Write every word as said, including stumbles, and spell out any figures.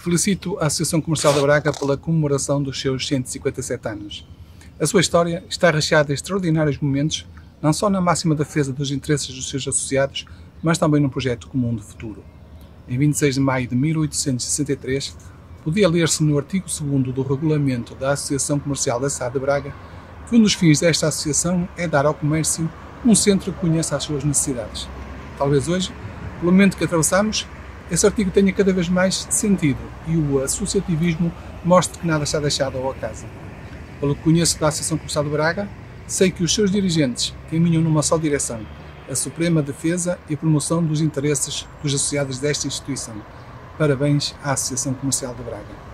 Felicito a Associação Comercial de Braga pela comemoração dos seus cento e cinquenta e sete anos. A sua história está recheada de extraordinários momentos, não só na máxima defesa dos interesses dos seus associados, mas também num projeto comum de futuro. Em vinte e seis de maio de mil oitocentos e sessenta e três, podia ler-se no artigo segundo do regulamento da Associação Comercial da cidade de Braga que um dos fins desta associação é dar ao comércio um centro que conheça as suas necessidades. Talvez hoje, pelo momento que atravessamos, esse artigo tenha cada vez mais sentido e o associativismo mostre que nada está deixado ao acaso. Pelo que conheço da Associação Comercial de Braga, sei que os seus dirigentes caminham numa só direção, a suprema defesa e promoção dos interesses dos associados desta instituição. Parabéns à Associação Comercial de Braga.